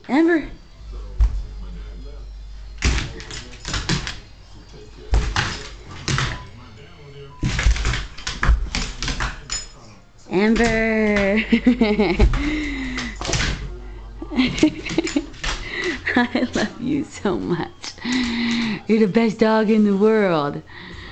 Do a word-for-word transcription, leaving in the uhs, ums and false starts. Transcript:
Ember. Ember. I love you so much. You're the best dog in the world.